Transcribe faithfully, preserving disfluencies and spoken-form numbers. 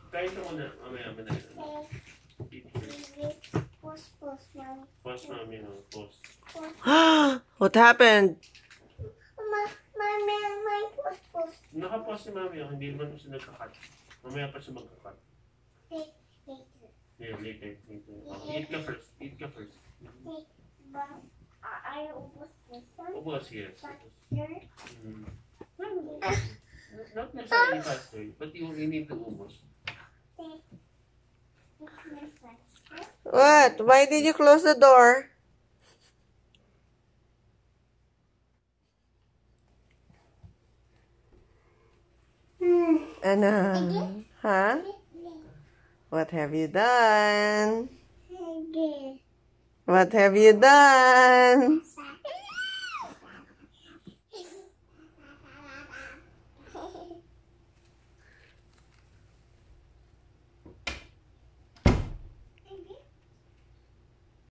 Kain ka muna. Mamaya, mamaya. Pause, pause, mommy. Pause, mami. No? Pause. What happened? Ma, mommy, my pause, pause. Naka-pause si mami. Oh. Hindi naman siya nagka-cut. Mamaya pa siya magka-cut. Wait, wait. Yeah, later. later. Oh, eat ka first. Eat ka first. Wait, but I almost this one. Ubos, yes. Faster. Mm. Not necessarily faster, but you, you need to ubos. Wait. It's my faster. What? Why did you close the door? Ano? Huh? What have you done? Again. What have you done?